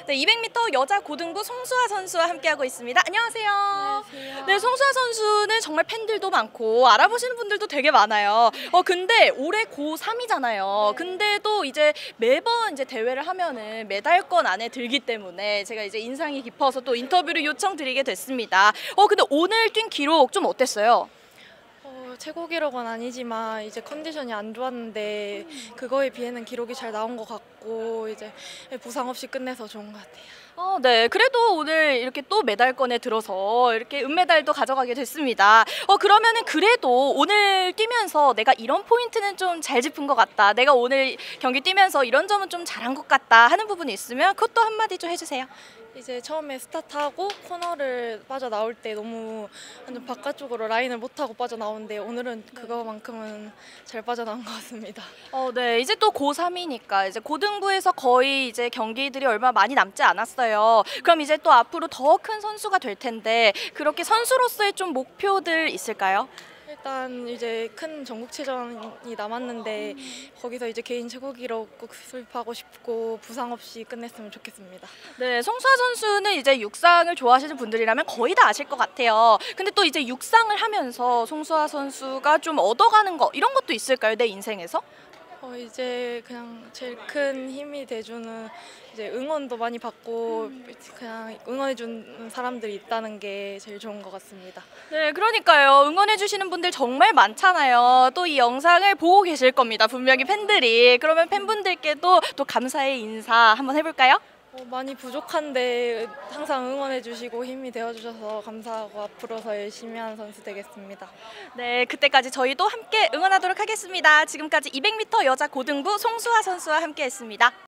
네, 200m 여자 고등부 송수아 선수와 함께하고 있습니다. 안녕하세요. 안녕하세요. 네, 송수아 선수는 정말 팬들도 많고 알아보시는 분들도 되게 많아요. 근데 올해 고3이잖아요. 근데도 이제 매번 이제 대회를 하면은 메달권 안에 들기 때문에 제가 이제 인상이 깊어서 또 인터뷰를 요청드리게 됐습니다. 근데 오늘 뛴 기록 좀 어땠어요? 최고 기록은 아니지만 이제 컨디션이 안 좋았는데 그거에 비해는 기록이 잘 나온 것 같고 이제 부상 없이 끝내서 좋은 것 같아요. 네. 그래도 오늘 이렇게 또 메달권에 들어서 이렇게 은메달도 가져가게 됐습니다. 그러면은 그래도 오늘 뛰면서 내가 이런 포인트는 좀 잘 짚은 것 같다. 내가 오늘 경기 뛰면서 이런 점은 좀 잘한 것 같다 하는 부분이 있으면 그것도 한마디 좀 해주세요. 이제 처음에 스타트하고 코너를 빠져나올 때 너무 완전 바깥쪽으로 라인을 못하고 빠져나오는데 오늘은 그거만큼은 잘 빠져나온 것 같습니다. 네. 이제 또 고3이니까 이제 고등부에서 거의 이제 경기들이 얼마 많이 남지 않았어요. 그럼 이제 또 앞으로 더 큰 선수가 될 텐데 그렇게 선수로서의 좀 목표들 있을까요? 일단 이제 큰 전국체전이 남았는데 거기서 이제 개인 최고 기록 꼭 수입하고 싶고 부상 없이 끝냈으면 좋겠습니다. 네, 송수아 선수는 이제 육상을 좋아하시는 분들이라면 거의 다 아실 것 같아요. 근데 또 이제 육상을 하면서 송수아 선수가 좀 얻어가는 거 이런 것도 있을까요? 내 인생에서? 이제 그냥 제일 큰 힘이 돼주는 이제 응원도 많이 받고 그냥 응원해주는 사람들이 있다는 게 제일 좋은 것 같습니다. 네, 그러니까요. 응원해주시는 분들 정말 많잖아요. 또 이 영상을 보고 계실 겁니다. 분명히 팬들이. 그러면 팬분들께도 또 감사의 인사 한번 해볼까요? 많이 부족한데 항상 응원해주시고 힘이 되어주셔서 감사하고 앞으로 더 열심히 하는 선수 되겠습니다. 네, 그때까지 저희도 함께 응원하도록 하겠습니다. 지금까지 200m 여자 고등부 송수아 선수와 함께했습니다.